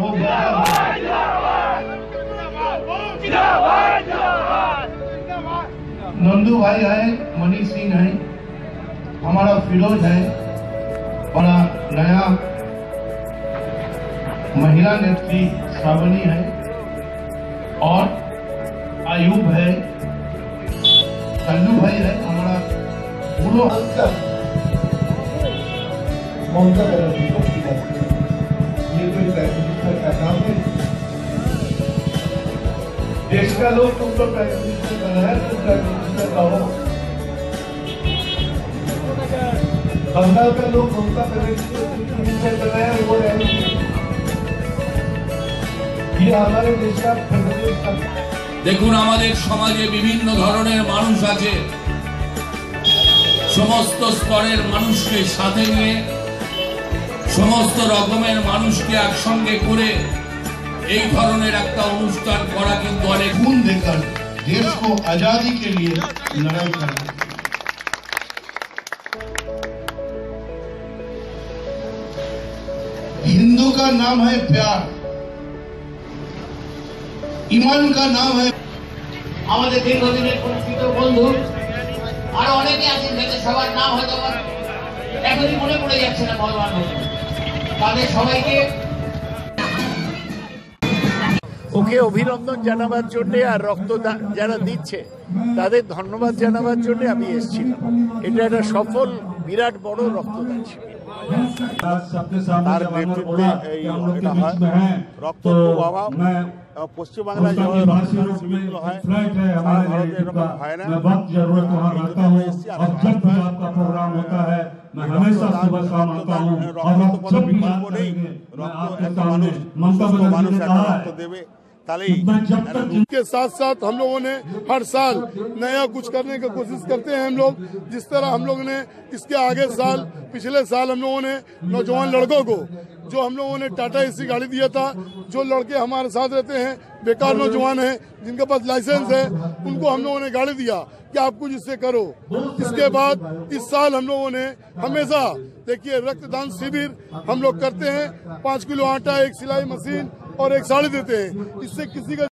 नंदू भाई है, मनीष सिंह है, हमारा फिरोज है, हमारा नया महिला नेत्री श्रावणी है और आयुब है, कल्लू भाई है, हमारा पूरा ममता बनर्जी को ये कोई प्राइम का काम है। देश का लोग तुमको प्राइम मिनिस्टर बना है, तुम प्राइम मिनिस्टर कहो। बंगाल का लोग ममता बनर्जी को मिनिस्टर बनाया, वो ये हमारे देश का দেখুন আমাদের সমাজে বিভিন্ন ধরনের মানুষ আছে, সমস্ত স্তরের মানুষকে সাথে নিয়ে সমস্ত রকমের মানুষকে একসঙ্গে করে এই ধরনের একটা অনুষ্ঠান করা কিন্তু অনেক खून देकर देश को आजादी के लिए लड़ाई करना। हिंदू का नाम है प्यार, ईमान का नाम है। আমাদের দীর্ঘদিনের পরিচিত বন্ধু আরো অনেকে আছেন যাদের সবার নাম হয়তো এখনই মনে পড়ে যাচ্ছে না বলবার মতো, তাদের সবাইকে ওকে অভিনন্দন জানাবার জন্য আর রক্তদান যারা দিচ্ছে তাদের ধন্যবাদ জানাবার জন্য আমি এসেছিলাম। এটা একটা সফল বিরাট বড় রক্তদান শিবির। তার নেতৃত্বে এটা হয় রক্ত প্রবাহ পশ্চিমবাংলায় যেভাবে রক্তদান শিবিরগুলো হয় সারা ভারতে এরকম হয় না। রক্ত কোনো বিকল্প নেই, রক্ত একটা মানুষ সুস্থ মানুষ একটা রক্ত देवे। के साथ साथ हम लोगों ने हर साल नया कुछ करने की कोशिश करते हैं। हम लोग जिस तरह हम लोगों ने इसके आगे साल पिछले साल हम लोगों ने नौजवान लड़कों को जो हम लोगों ने टाटा एसी गाड़ी दिया था, जो लड़के हमारे साथ रहते हैं बेकार नौजवान हैं जिनके पास लाइसेंस है, उनको हम लोगों ने गाड़ी दिया कि आप कुछ इससे करो। इसके बाद इस साल हम लोगों ने हमेशा देखिए रक्तदान शिविर हम लोग करते हैं। 5 किलो आटा, एक सिलाई मशीन और एक साड़ी देते हैं। इससे किसी का